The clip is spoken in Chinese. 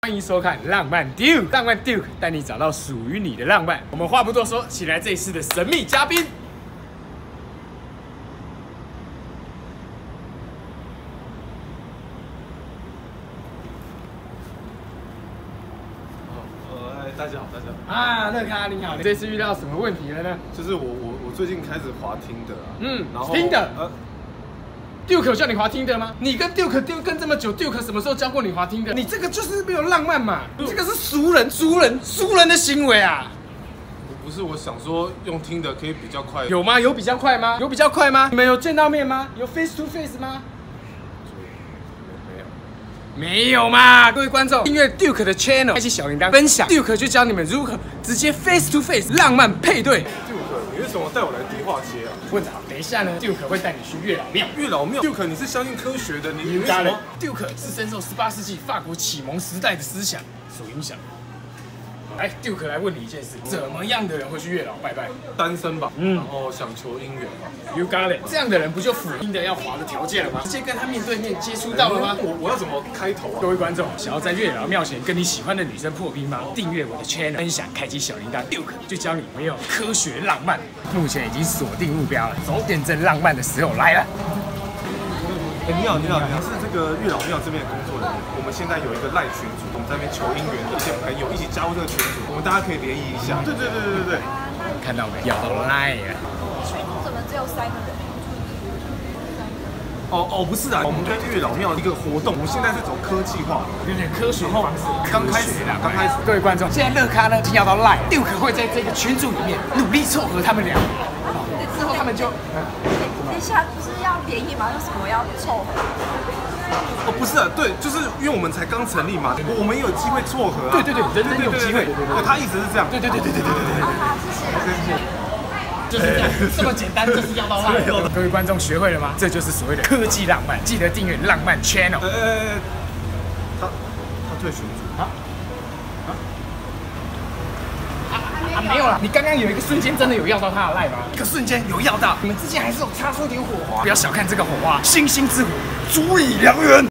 欢迎收看《浪漫 Duke》，浪漫 Duke 带你找到属于你的浪漫。我们话不多说，请来这一次的神秘嘉宾。 大家好，大家好啊，乐咖你好，这次遇到什么问题了呢？ 就是我最近开始滑听的啊，然后听的，Duke 有叫你滑听的吗？你跟 Duke 跟这么久 ，Duke 什么时候教过你滑听的？你这个就是没有浪漫嘛，你这个是俗人的行为啊！ 不是，我想说用听的可以比较快， 有吗？有比较快吗？有比较快吗？你们有见到面吗？有 face to face 吗？没有嘛！各位观众，订阅 Duke 的 channel， 开启小铃铛，分享 Duke 就教你们如何直接 face to face 浪漫配对。 Duke， 你为什么带我来迪化街啊？ 问好，等一下呢 ，Duke 会带你去月老庙。 月老庙 ，Duke， 你是相信科学的，你为什么 ？Duke 是深受18世纪法国启蒙时代的思想所影响。来 ，Duke 来问你一件事：怎么样的人会去月老拜拜？ 单身吧，然后想求姻缘吧。 You got it。这样的人不就符合的要滑的条件了吗？直接跟他面对面接触到了吗？ 我要怎么开头啊？ 各位观众，想要在月老庙前跟你喜欢的女生破冰吗？订阅我的 channel， 分享，开启小铃铛 ，Duke 就教你没有科学浪漫。目前已经锁定目标了，走，验证浪漫的时候来了。 你好，你是这个月老庙这边的工作人员。我们现在有一个赖群组，我们在那边求姻缘，一些朋友一起加入这个群组，我们大家可以联谊一下。对， 看到没？要到赖了。 群组怎么只有3个人？ 不是啊，我们跟月老庙一个活动，我们现在是走科技化， 有点科学的方式。刚开始。各位观众，现在乐咖呢已经要到赖，Duke 会在这个群组里面努力凑合他们俩，之后他们就。 等一下，不是要联谊吗？为什么要凑合？ 不是啊，对，就是因为我们才刚成立嘛，我们也有机会撮合啊。 对，人人有机会。 他意思是这样。对。 好，谢谢。 就是这样，这么简单，就是要到赖。各位观众学会了吗？这就是所谓的科技浪漫，记得订阅浪漫 channel。 他退群组啊？ 没有了，你刚刚有一个瞬间真的有要到他的赖吗？一个瞬间有要到，你们之间还是有擦出点火花。不要小看这个火花，星星之火足以燎原。